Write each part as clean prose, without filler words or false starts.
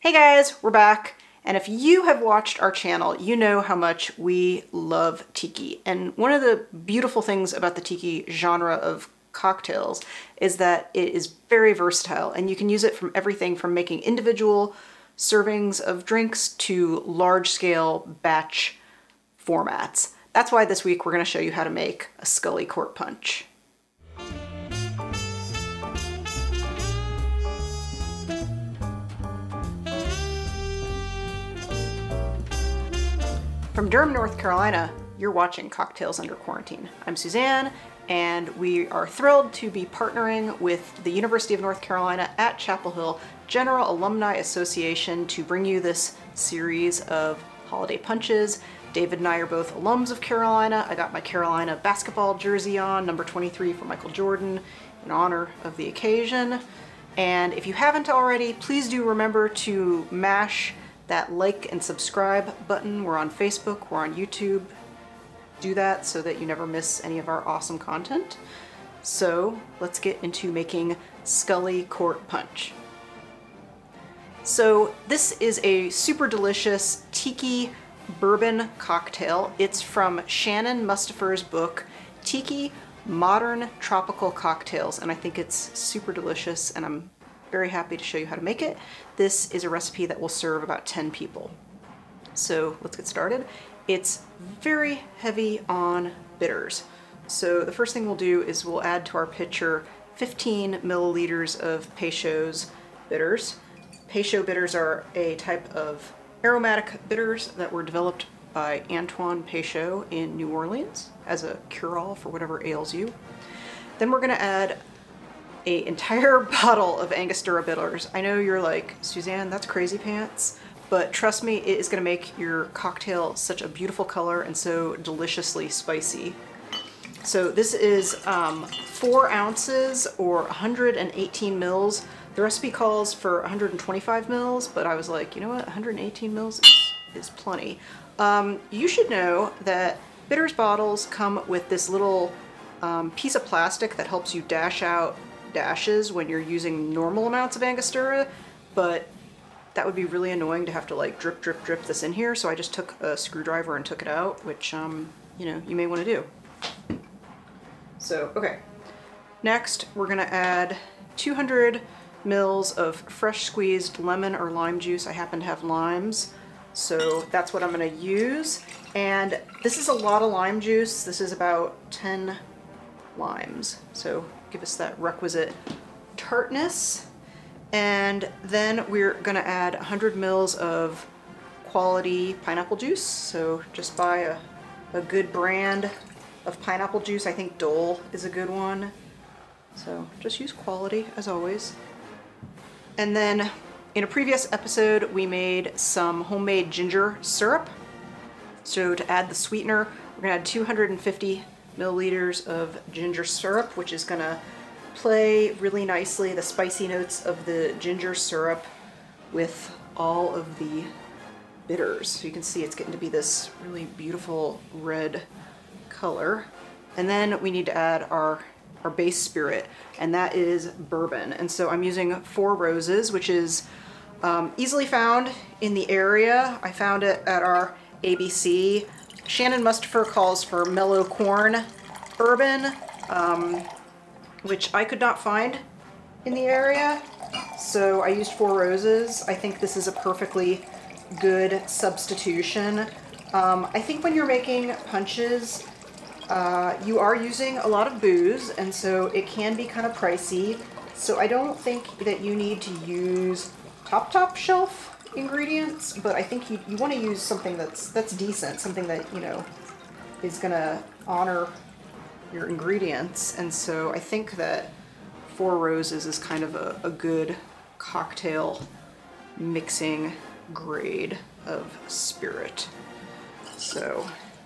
Hey guys, we're back. And if you have watched our channel, you know how much we love Tiki. And one of the beautiful things about the Tiki genre of cocktails is that it is very versatile and you can use it from everything from making individual servings of drinks to large-scale batch formats. That's why this week we're going to show you how to make a Scully court punch. From Durham, North Carolina, you're watching Cocktails Under Quarantine. I'm Suzanne, and we are thrilled to be partnering with the University of North Carolina at Chapel Hill General Alumni Association to bring you this series of holiday punches. David and I are both alums of Carolina. I got my Carolina basketball jersey on, number 23 for Michael Jordan, in honor of the occasion. And if you haven't already, please do remember to mash that like and subscribe button. We're on Facebook, we're on YouTube. Do that so that you never miss any of our awesome content. So let's get into making Scully Court Punch. So this is a super delicious Tiki bourbon cocktail. It's from Shannon Mustipher's book, Tiki Modern Tropical Cocktails, and I think it's super delicious and I'm very happy to show you how to make it. This is a recipe that will serve about 10 people. So let's get started. It's very heavy on bitters. So the first thing we'll do is we'll add to our pitcher 15 milliliters of Peychaud's bitters. Peychaud bitters are a type of aromatic bitters that were developed by Antoine Peychaud in New Orleans as a cure-all for whatever ails you. Then we're gonna add an entire bottle of Angostura bitters. I know you're like, Suzanne, that's crazy pants, but trust me, it is gonna make your cocktail such a beautiful color and so deliciously spicy. So this is 4 ounces or 118 mils. The recipe calls for 125 mils, but I was like, you know what, 118 mils is plenty. You should know that bitters bottles come with this little piece of plastic that helps you dash out dashes when you're using normal amounts of Angostura, but that would be really annoying to have to like drip this in here, so I just took a screwdriver and took it out, which you know, you may want to do. So okay, next we're gonna add 200 mils of fresh squeezed lemon or lime juice. I happen to have limes, so that's what I'm gonna use. And this is a lot of lime juice. This is about 10 limes, so give us that requisite tartness. And then we're gonna add 100 mils of quality pineapple juice. So just buy a good brand of pineapple juice. I think Dole is a good one. So just use quality as always. And then in a previous episode, we made some homemade ginger syrup. So to add the sweetener, we're gonna add 250 milliliters of ginger syrup, which is gonna play really nicely the spicy notes of the ginger syrup with all of the bitters. So you can see it's getting to be this really beautiful red color. And then we need to add our base spirit, and that is bourbon. And so I'm using Four Roses, which is easily found in the area. I found it at our ABC. Shannon Mustipher calls for Mellow Corn bourbon, which I could not find in the area, so I used Four Roses. I think this is a perfectly good substitution. I think when you're making punches, you are using a lot of booze, and so it can be kind of pricey. So I don't think that you need to use top shelf ingredients, but I think you want to use something that's decent, something that, you know, is gonna honor your ingredients. And so I think that Four Roses is kind of a good cocktail mixing grade of spirit. So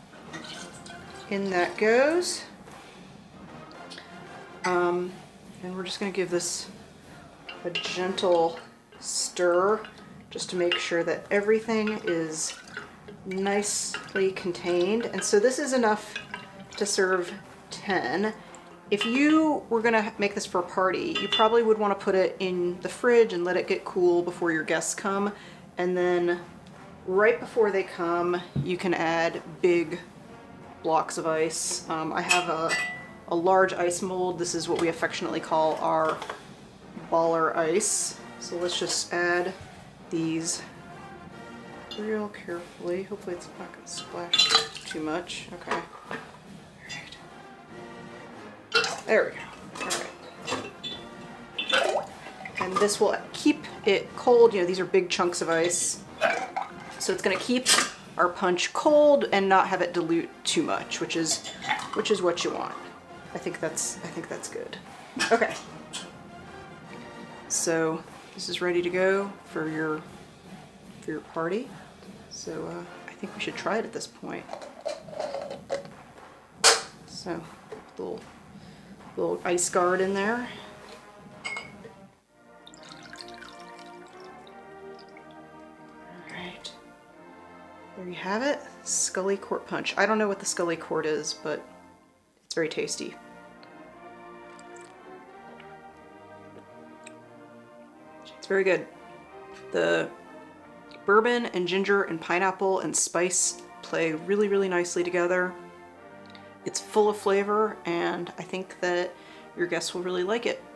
in that goes. And we're just gonna give this a gentle stir just to make sure that everything is nicely contained. And so this is enough to serve 10. If you were gonna make this for a party, you probably would want to put it in the fridge and let it get cool before your guests come. And then right before they come, you can add big blocks of ice. I have a large ice mold. This is what we affectionately call our baller ice. So let's just add these real carefully. Hopefully it's not going to splash too much. Okay. All right. There we go. All right. And this will keep it cold. You know, these are big chunks of ice. So it's going to keep our punch cold and not have it dilute too much, which is what you want. I think that's good. Okay. So this is ready to go for your party. So I think we should try it at this point. So little ice guard in there. Alright. There you have it. Scully Quart Punch. I don't know what the Scully Quart is, but it's very tasty. It's very good. The bourbon and ginger and pineapple and spice play really, really nicely together. It's full of flavor, and I think that your guests will really like it.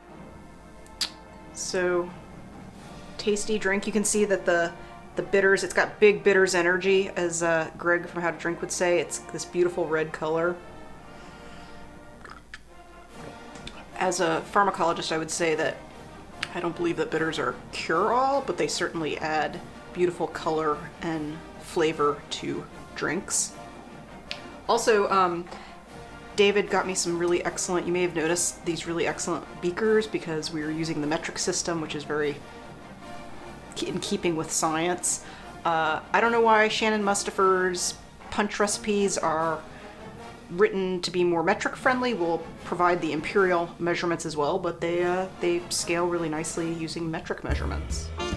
So, tasty drink. You can see that the bitters, it's got big bitters energy, as Greg from How to Drink would say. It's this beautiful red color. As a pharmacologist, I would say that I don't believe that bitters are cure-all, but they certainly add beautiful color and flavor to drinks. Also, David got me some really excellent, you may have noticed these really excellent beakers because we were using the metric system, which is very in keeping with science. I don't know why Shannon Mustipher's punch recipes are written to be more metric friendly. We'll provide the imperial measurements as well, but they scale really nicely using metric measurements.